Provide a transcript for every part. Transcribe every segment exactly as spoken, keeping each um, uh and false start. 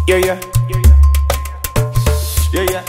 Yeah, yeah. Yeah, yeah.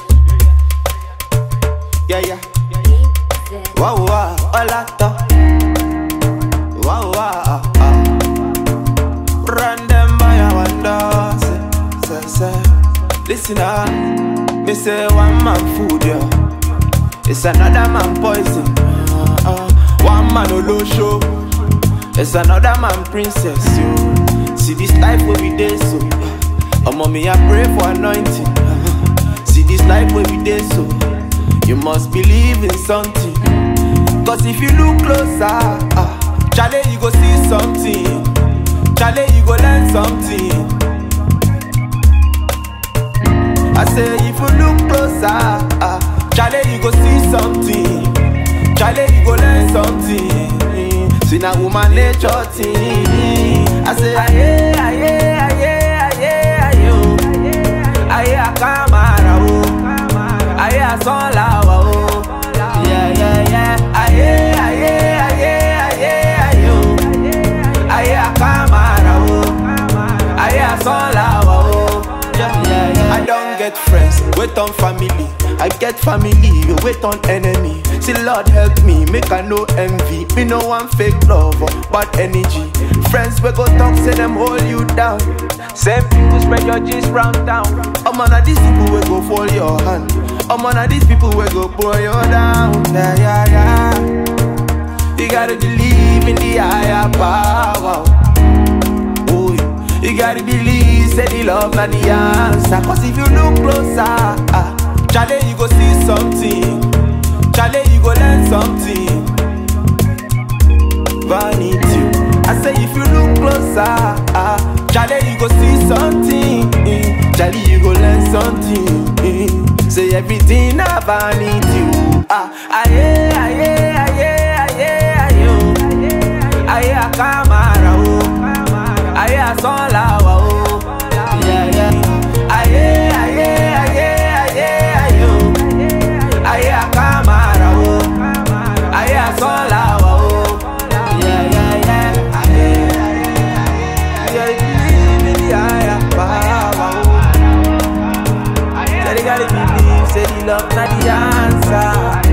Yeah, yeah. Wow, wow, hola, to. Wow, wow, ah. Run them by a wonder. Say, say, say. Listen up. Me say one man food, yeah. It's another man poison. Uh, uh. One man olo show. It's another man princess, yo. See this life where we dey so. Oh, mommy, I pray for anointing. Uh, see this life where we dey so. You must believe in something. Cause if you look closer, uh, Charlie, you go see something. Charlie, you go learn something. I say if you look closer, uh, Charlie, you go see something. Charlie, you go learn something. See na woman nature thing. I say aye, aye, aye, aye, aye, aye, aye, kamara o, aye, son lawa o, yeah, yeah, yeah, aye, aye, aye, aye, aye, aye, kamara o, aye, son lawa o, yeah, yeah, yeah. I don't get friends, wait on family. I get family, you wait on enemy. See Lord help me, make I no envy. Me no one fake love or bad energy. Friends we go talk, say them hold you down. Same people spread your gist round town. Oh man, are these people we go fold your hand. Oh man, are these people we go pull you down. Yeah, yeah, yeah. You gotta believe in the higher power. Oh, you gotta believe, say the love not the answer. Cause if you look closer, ah, Charlie, you go see something. Charlie, you go learn something. Vanity. I say if you look closer, ah, Charlie, you go see something. Charlie, you go learn something. Say everything I vanity. Ah, aye, aye, aye, aye, aye, aye, kamara o, aye, son lawa o, yeah, yeah, aye, aye, aye. Aye, kamara o, aye, son lawa o, yeah, yeah, yeah. Aye, aye, believe in the higher power o. Say they gotta believe, say the love not the answer.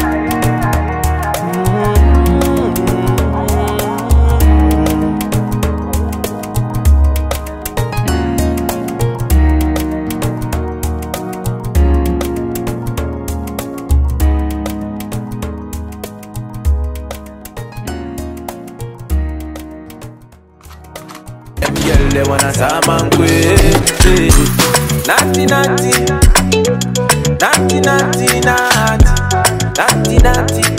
They wanna saman kwe. Natty natty, natty natty natty, natty natty.